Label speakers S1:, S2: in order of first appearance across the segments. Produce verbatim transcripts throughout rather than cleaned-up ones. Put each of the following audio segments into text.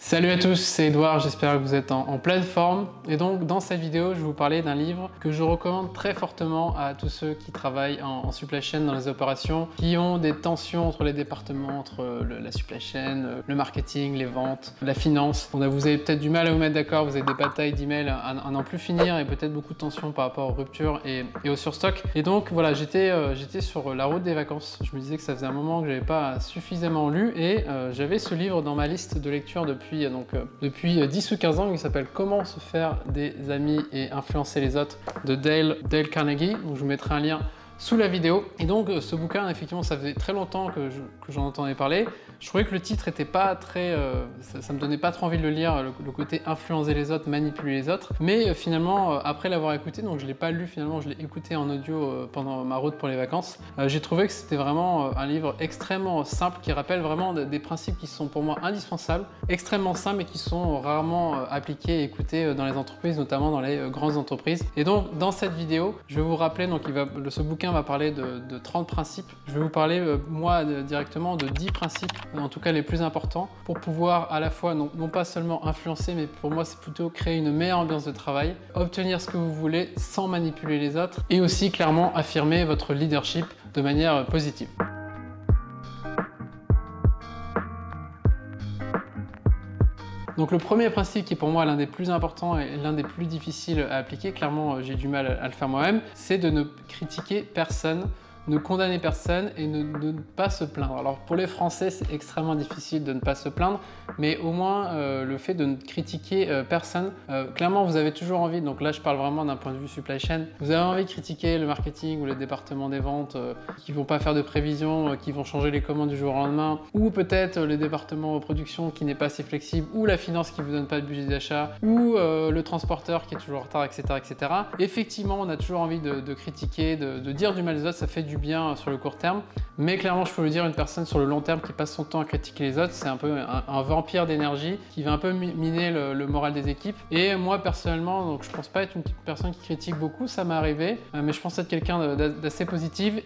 S1: Salut à tous, c'est Edouard, j'espère que vous êtes en, en pleine forme. Et donc dans cette vidéo, je vais vous parler d'un livre que je recommande très fortement à tous ceux qui travaillent en, en supply chain dans les opérations, qui ont des tensions entre les départements, entre le, la supply chain, le marketing, les ventes, la finance. Donc, vous avez peut-être du mal à vous mettre d'accord, vous avez des batailles d'emails à, à n'en plus finir et peut-être beaucoup de tensions par rapport aux ruptures et, et au surstock. Et donc voilà, j'étais euh, j'étais sur la route des vacances. Je me disais que ça faisait un moment que je n'avais pas suffisamment lu et euh, j'avais ce livre dans ma liste de lecture depuis Donc, euh, depuis dix ou quinze ans, il s'appelle Comment se faire des amis et influencer les autres de Dale, Dale Carnegie. Donc, je vous mettrai un lien sous la vidéo. Et donc ce bouquin, effectivement, ça faisait très longtemps que j'en entendais parler. Je trouvais que le titre était pas très... Euh, ça, ça me donnait pas trop envie de le lire, le, le côté influencer les autres, manipuler les autres. Mais euh, finalement, euh, après l'avoir écouté, donc je l'ai pas lu finalement, je l'ai écouté en audio euh, pendant ma route pour les vacances, euh, j'ai trouvé que c'était vraiment euh, un livre extrêmement simple qui rappelle vraiment de, des principes qui sont pour moi indispensables, extrêmement simples et qui sont rarement euh, appliqués et écoutés euh, dans les entreprises, notamment dans les euh, grandes entreprises. Et donc dans cette vidéo, je vais vous rappeler, donc il va, le, ce bouquin va parler de, de trente principes. Je vais vous parler euh, moi de, directement de dix principes, en tout cas les plus importants, pour pouvoir à la fois non, non pas seulement influencer, mais pour moi c'est plutôt créer une meilleure ambiance de travail, obtenir ce que vous voulez sans manipuler les autres et aussi clairement affirmer votre leadership de manière positive. Donc le premier principe qui est pour moi l'un des plus importants et l'un des plus difficiles à appliquer, clairement j'ai du mal à le faire moi-même, c'est de ne critiquer personne, ne condamner personne et ne, de ne pas se plaindre. Alors pour les Français, c'est extrêmement difficile de ne pas se plaindre, mais au moins euh, le fait de ne critiquer euh, personne, euh, clairement vous avez toujours envie, donc là je parle vraiment d'un point de vue supply chain, vous avez envie de critiquer le marketing ou le département des ventes euh, qui vont pas faire de prévisions, euh, qui vont changer les commandes du jour au lendemain, ou peut-être euh, le département production qui n'est pas assez flexible, ou la finance qui vous donne pas de budget d'achat, ou euh, le transporteur qui est toujours en retard, et cetera, et cetera. Effectivement, on a toujours envie de, de critiquer, de, de dire du mal des autres, ça fait du bien sur le court terme, mais clairement je peux vous dire, une personne sur le long terme qui passe son temps à critiquer les autres, c'est un peu un, un vampire d'énergie qui va un peu miner le, le moral des équipes. Et moi personnellement, donc je pense pas être une personne qui critique beaucoup, ça m'est arrivé, mais je pense être quelqu'un d'assez positif.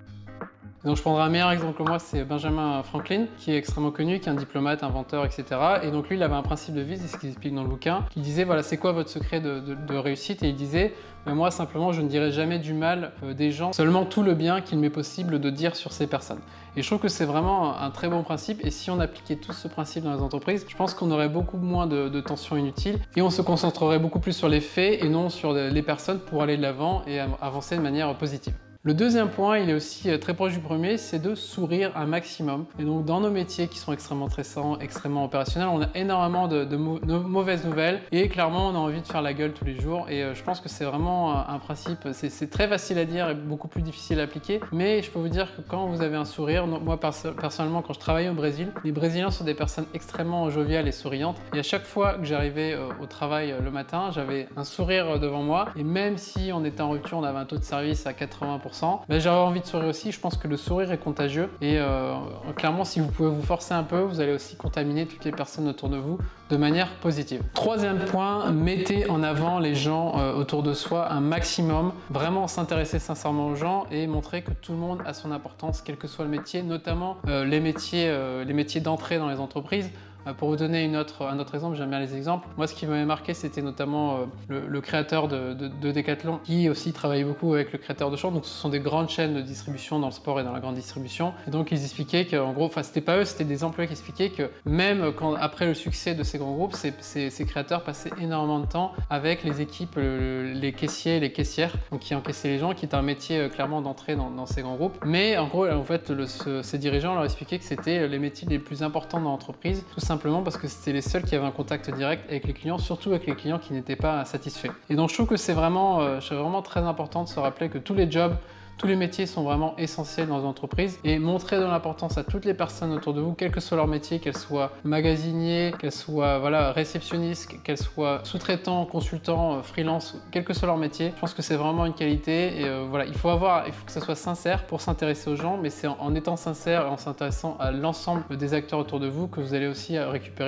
S1: Donc je prendrai un meilleur exemple que moi, c'est Benjamin Franklin, qui est extrêmement connu, qui est un diplomate, inventeur, et cetera. Et donc lui, il avait un principe de vie, c'est ce qu'il explique dans le bouquin, qui disait, voilà, c'est quoi votre secret de, de, de réussite? Et il disait, mais moi simplement, je ne dirai jamais du mal euh, des gens, seulement tout le bien qu'il m'est possible de dire sur ces personnes. Et je trouve que c'est vraiment un, un très bon principe, et si on appliquait tout ce principe dans les entreprises, je pense qu'on aurait beaucoup moins de, de tensions inutiles, et on se concentrerait beaucoup plus sur les faits et non sur les personnes pour aller de l'avant et avancer de manière positive. Le deuxième point, il est aussi très proche du premier, c'est de sourire un maximum. Et donc dans nos métiers qui sont extrêmement stressants, extrêmement opérationnels, on a énormément de, de, mau de mauvaises nouvelles et clairement on a envie de faire la gueule tous les jours. Et euh, je pense que c'est vraiment un, un principe, c'est très facile à dire et beaucoup plus difficile à appliquer. Mais je peux vous dire que quand vous avez un sourire, moi perso personnellement quand je travaillais au Brésil, les Brésiliens sont des personnes extrêmement joviales et souriantes. Et à chaque fois que j'arrivais euh, au travail euh, le matin, j'avais un sourire devant moi. Et même si on était en rupture, on avait un taux de service à quatre-vingts pour cent, ben, j'avais envie de sourire aussi. Je pense que le sourire est contagieux et euh, clairement si vous pouvez vous forcer un peu, vous allez aussi contaminer toutes les personnes autour de vous de manière positive. Troisième point, mettez en avant les gens euh, autour de soi un maximum, vraiment s'intéresser sincèrement aux gens et montrer que tout le monde a son importance, quel que soit le métier, notamment euh, les métiers, euh, les métiers d'entrée dans les entreprises. Pour vous donner une autre, un autre exemple, j'aime bien les exemples. Moi, ce qui m'avait marqué, c'était notamment euh, le, le créateur de, de, de Decathlon, qui aussi travaille beaucoup avec le créateur de champs. Donc, ce sont des grandes chaînes de distribution dans le sport et dans la grande distribution. Et donc, ils expliquaient qu'en gros, enfin, c'était pas eux, c'était des employés qui expliquaient que même quand, après le succès de ces grands groupes, ces, ces, ces créateurs passaient énormément de temps avec les équipes, le, les caissiers, les caissières, donc qui encaissaient les gens, qui est un métier euh, clairement d'entrée dans, dans ces grands groupes. Mais en gros, en fait, le, ce, ces dirigeants leur expliquaient que c'était les métiers les plus importants dans l'entreprise, tout simplement parce que c'était les seuls qui avaient un contact direct avec les clients, surtout avec les clients qui n'étaient pas satisfaits. Et donc je trouve que c'est vraiment, euh, vraiment très important de se rappeler que tous les jobs, tous les métiers sont vraiment essentiels dans une entreprise et montrer de l'importance à toutes les personnes autour de vous, quel que soit leur métier, qu'elles soient magasiniers, qu'elles soient voilà, réceptionnistes, qu'elles soient sous-traitants, consultants, freelance, quel que soit leur métier. Je pense que c'est vraiment une qualité et euh, voilà, il faut avoir, il faut que ça soit sincère pour s'intéresser aux gens, mais c'est en, en étant sincère et en s'intéressant à l'ensemble des acteurs autour de vous que vous allez aussi récupérer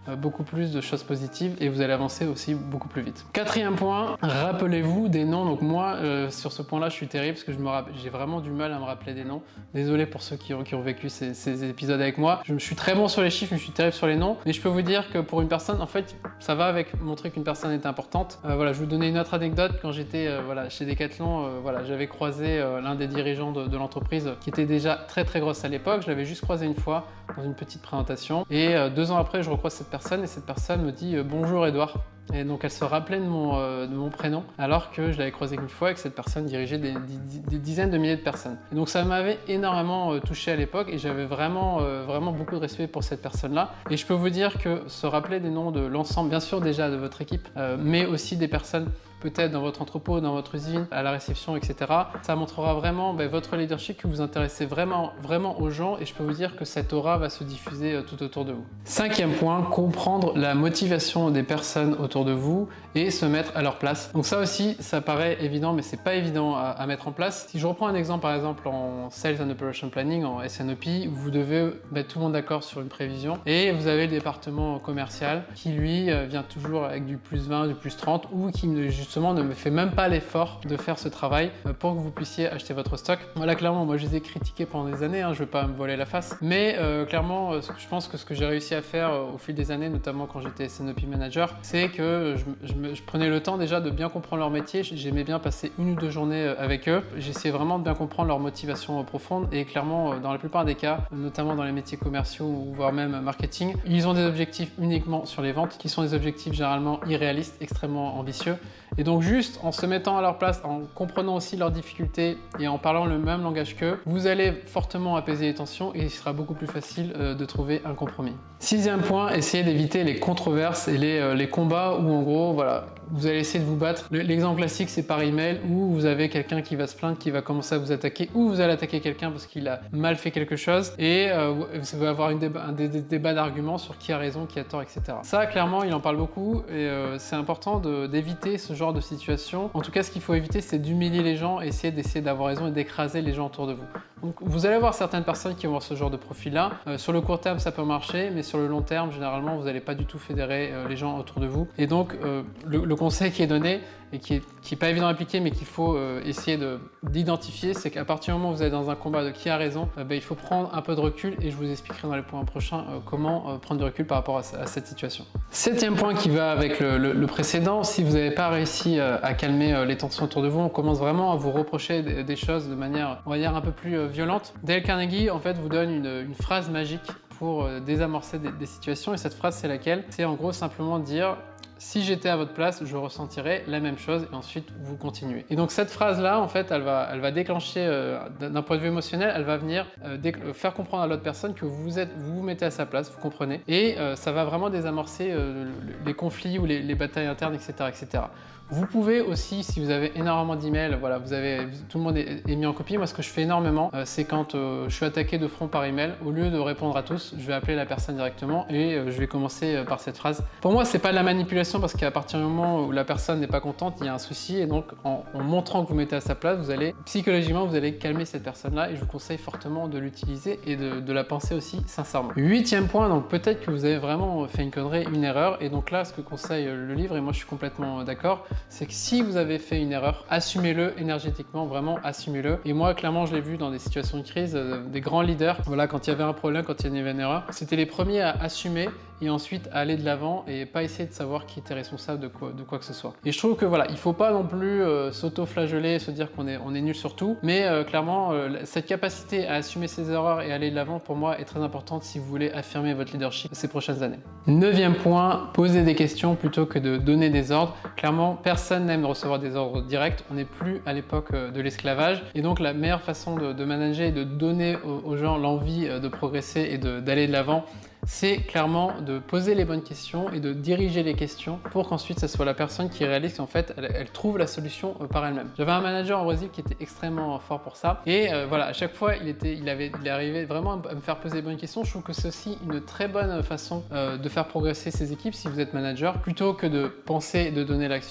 S1: euh, beaucoup plus de choses positives et vous allez avancer aussi beaucoup plus vite. Quatrième point, rappelez-vous des noms. Donc moi, euh, sur ce point-là, je suis terrible parce que je me rappelle, j'ai vraiment du mal à me rappeler des noms. Désolé pour ceux qui ont, qui ont vécu ces, ces épisodes avec moi. Je, je suis très bon sur les chiffres, mais je suis terrible sur les noms. Mais je peux vous dire que pour une personne, en fait, ça va avec montrer qu'une personne est importante. Euh, voilà, je vais vous donner une autre anecdote. Quand j'étais euh, voilà, chez Decathlon, euh, voilà, j'avais croisé euh, l'un des dirigeants de, de l'entreprise qui était déjà très très grosse à l'époque. Je l'avais juste croisé une fois dans une petite présentation. Et euh, deux ans après, je recroise cette personne et cette personne me dit euh, « Bonjour Edouard ». Et donc elle se rappelait de mon, euh, de mon prénom alors que je l'avais croisé qu'une fois et que cette personne dirigeait des, des, des dizaines de milliers de personnes. Et donc ça m'avait énormément euh, touché à l'époque et j'avais vraiment, euh, vraiment beaucoup de respect pour cette personne-là. Et je peux vous dire que se rappeler des noms de l'ensemble, bien sûr déjà de votre équipe, euh, mais aussi des personnes peut-être dans votre entrepôt, dans votre usine, à la réception, et cetera. Ça montrera vraiment ben, votre leadership, que vous vous intéressez vraiment, vraiment aux gens et je peux vous dire que cette aura va se diffuser euh, tout autour de vous. Cinquième point, comprendre la motivation des personnes autour de vous et se mettre à leur place. Donc ça aussi, ça paraît évident, mais c'est pas évident à, à mettre en place. Si je reprends un exemple, par exemple en Sales and Operation Planning, en S N O P, vous devez mettre tout le monde d'accord sur une prévision et vous avez le département commercial qui lui vient toujours avec du plus vingt, du plus trente ou qui ne juste ne me fait même pas l'effort de faire ce travail pour que vous puissiez acheter votre stock. Voilà, clairement, moi je les ai critiqués pendant des années, hein, je ne vais pas me voiler la face, mais euh, clairement, je pense que ce que j'ai réussi à faire au fil des années, notamment quand j'étais S N O P manager, c'est que je, je, me, je prenais le temps déjà de bien comprendre leur métier, j'aimais bien passer une ou deux journées avec eux, j'essayais vraiment de bien comprendre leur motivation profonde et clairement, dans la plupart des cas, notamment dans les métiers commerciaux ou voire même marketing, ils ont des objectifs uniquement sur les ventes qui sont des objectifs généralement irréalistes, extrêmement ambitieux. Et donc juste en se mettant à leur place, en comprenant aussi leurs difficultés et en parlant le même langage qu'eux, vous allez fortement apaiser les tensions et il sera beaucoup plus facile euh, de trouver un compromis. Sixième point, essayez d'éviter les controverses et les, euh, les combats où en gros, voilà, vous allez essayer de vous battre. L'exemple classique, c'est par email où vous avez quelqu'un qui va se plaindre, qui va commencer à vous attaquer ou vous allez attaquer quelqu'un parce qu'il a mal fait quelque chose et euh, vous allez avoir une déba un dé dé débat d'arguments sur qui a raison, qui a tort, et cetera. Ça, clairement, il en parle beaucoup et euh, c'est important d'éviter ce genre de situation. En tout cas, ce qu'il faut éviter, c'est d'humilier les gens et essayer d'essayer d'avoir raison et d'écraser les gens autour de vous. Donc, vous allez avoir certaines personnes qui vont avoir ce genre de profil-là. Euh, sur le court terme, ça peut marcher, mais sur le long terme, généralement, vous n'allez pas du tout fédérer euh, les gens autour de vous. Et donc, euh, le, le conseil qui est donné et qui est, qui est pas évident à appliquer, mais qu'il faut euh, essayer d'identifier, c'est qu'à partir du moment où vous êtes dans un combat de qui a raison, euh, ben, il faut prendre un peu de recul et je vous expliquerai dans les points prochains euh, comment euh, prendre du recul par rapport à, à cette situation. Septième point qui va avec le, le, le précédent, si vous n'avez pas réussi euh, à calmer euh, les tensions autour de vous, on commence vraiment à vous reprocher des, des choses de manière, on va dire, un peu plus euh, violente. Dale Carnegie, en fait, vous donne une, une phrase magique pour euh, désamorcer des, des situations et cette phrase, c'est laquelle? C'est en gros simplement dire: si j'étais à votre place, je ressentirais la même chose et ensuite vous continuez. Et donc cette phrase-là, en fait, elle va, elle va déclencher, euh, d'un point de vue émotionnel, elle va venir euh, faire comprendre à l'autre personne que vous êtes, vous vous mettez à sa place, vous comprenez, et euh, ça va vraiment désamorcer euh, les conflits ou les, les batailles internes, et cetera, et cetera. Vous pouvez aussi, si vous avez énormément d'emails, voilà, vous avez, tout le monde est, est mis en copie. Moi, ce que je fais énormément, euh, c'est quand euh, je suis attaqué de front par email, au lieu de répondre à tous, je vais appeler la personne directement et euh, je vais commencer euh, par cette phrase. Pour moi, c'est pas de la manipulation parce qu'à partir du moment où la personne n'est pas contente, il y a un souci et donc en, en montrant que vous mettez à sa place, vous allez psychologiquement, vous allez calmer cette personne-là et je vous conseille fortement de l'utiliser et de, de la penser aussi sincèrement. Huitième point, donc peut-être que vous avez vraiment fait une connerie, une erreur et donc là, ce que conseille le livre, et moi je suis complètement d'accord, c'est que si vous avez fait une erreur, assumez-le énergétiquement, vraiment assumez-le. Et moi, clairement, je l'ai vu dans des situations de crise, euh, des grands leaders, voilà, quand il y avait un problème, quand il y avait une erreur, c'était les premiers à assumer et ensuite à aller de l'avant et pas essayer de savoir qui était responsable de quoi, de quoi que ce soit. Et je trouve que voilà, il faut pas non plus euh, s'auto-flageller, se dire qu'on est, on est nul sur tout, mais euh, clairement, euh, cette capacité à assumer ses erreurs et aller de l'avant, pour moi, est très importante si vous voulez affirmer votre leadership ces prochaines années. Neuvième point, poser des questions plutôt que de donner des ordres. Clairement, personne n'aime recevoir des ordres directs, on n'est plus à l'époque de l'esclavage et donc la meilleure façon de, de manager et de donner aux, aux gens l'envie de progresser et d'aller de, de l'avant, c'est clairement de poser les bonnes questions et de diriger les questions pour qu'ensuite ce soit la personne qui réalise qu'en fait elle, elle trouve la solution par elle-même. J'avais un manager au Brésil qui était extrêmement fort pour ça et euh, voilà, à chaque fois il était, il avait, il arrivait vraiment à me faire poser les bonnes questions. Je trouve que c'est aussi une très bonne façon euh, de faire progresser ses équipes si vous êtes manager, plutôt que de penser et de donner l'action,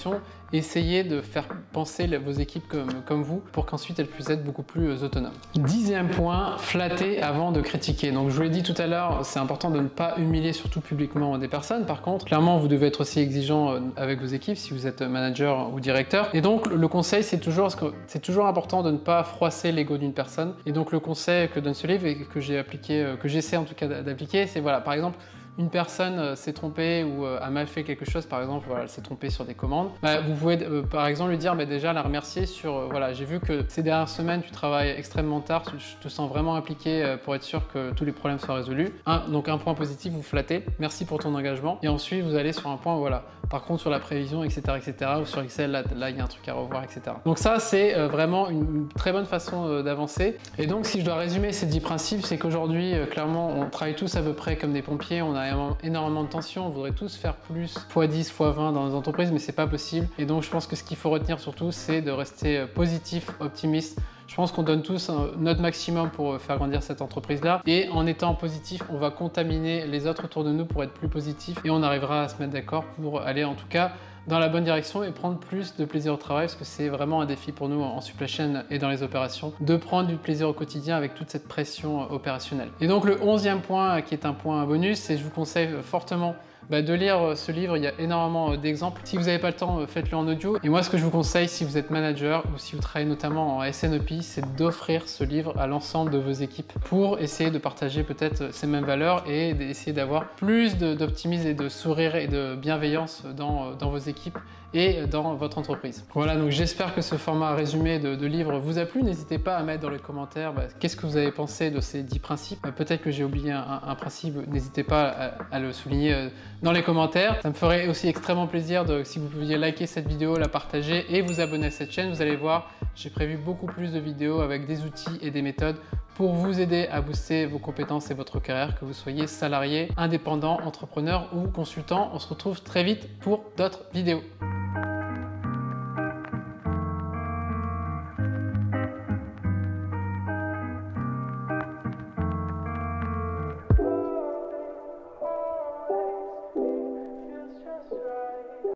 S1: essayez de faire penser vos équipes comme, comme vous pour qu'ensuite elles puissent être beaucoup plus autonomes. Dixième point, flatter avant de critiquer. Donc je vous l'ai dit tout à l'heure, c'est important de ne pas humilier surtout publiquement des personnes. Par contre, clairement, vous devez être aussi exigeant avec vos équipes si vous êtes manager ou directeur. Et donc le conseil, c'est toujours, c'est toujours important de ne pas froisser l'ego d'une personne. Et donc le conseil que donne ce livre et que j'ai appliqué, que j'essaie en tout cas d'appliquer, c'est voilà, par exemple, une personne euh, s'est trompée ou euh, a mal fait quelque chose, par exemple, voilà, elle s'est trompée sur des commandes, bah, vous pouvez euh, par exemple lui dire bah, déjà la remercier sur, euh, voilà, j'ai vu que ces dernières semaines tu travailles extrêmement tard, je te sens vraiment impliqué euh, pour être sûr que tous les problèmes soient résolus. Un, donc un point positif, vous flattez, merci pour ton engagement, et ensuite vous allez sur un point, voilà, par contre sur la prévision, et cetera, et cetera, ou sur Excel, là, là il y a un truc à revoir, et cetera. Donc ça, c'est euh, vraiment une, une très bonne façon euh, d'avancer. Et donc si je dois résumer ces dix principes, c'est qu'aujourd'hui, euh, clairement, on travaille tous à peu près comme des pompiers, on a énormément de tension, on voudrait tous faire plus, fois dix, fois vingt dans les entreprises, mais c'est pas possible. Et donc je pense que ce qu'il faut retenir surtout, c'est de rester positif, optimiste. Je pense qu'on donne tous notre maximum pour faire grandir cette entreprise-là. Et en étant positif, on va contaminer les autres autour de nous pour être plus positif. Et on arrivera à se mettre d'accord pour aller en tout cas dans la bonne direction et prendre plus de plaisir au travail, parce que c'est vraiment un défi pour nous en supply chain et dans les opérations, de prendre du plaisir au quotidien avec toute cette pression opérationnelle. Et donc le onzième point, qui est un point bonus, c'est je vous conseille fortement Bah, de lire ce livre. Il y a énormément d'exemples. Si vous n'avez pas le temps, faites-le en audio. Et moi, ce que je vous conseille, si vous êtes manager ou si vous travaillez notamment en S N E P, c'est d'offrir ce livre à l'ensemble de vos équipes pour essayer de partager peut-être ces mêmes valeurs et d'essayer d'avoir plus d'optimisme et de sourire et de bienveillance dans, dans vos équipes et dans votre entreprise. Voilà, donc j'espère que ce format résumé de, de livre vous a plu. N'hésitez pas à mettre dans les commentaires bah, qu'est-ce que vous avez pensé de ces dix principes. Euh, Peut-être que j'ai oublié un, un principe, n'hésitez pas à, à le souligner euh, dans les commentaires. Ça me ferait aussi extrêmement plaisir de, si vous pouviez liker cette vidéo, la partager et vous abonner à cette chaîne. Vous allez voir, j'ai prévu beaucoup plus de vidéos avec des outils et des méthodes pour vous aider à booster vos compétences et votre carrière, que vous soyez salarié, indépendant, entrepreneur ou consultant. On se retrouve très vite pour d'autres vidéos.